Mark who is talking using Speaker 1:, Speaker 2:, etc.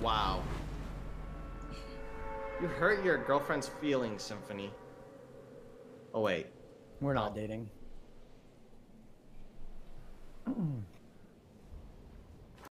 Speaker 1: Wow. You hurt your girlfriend's feelings, Symphony. Oh, wait.
Speaker 2: We're not
Speaker 1: Oh.
Speaker 2: dating.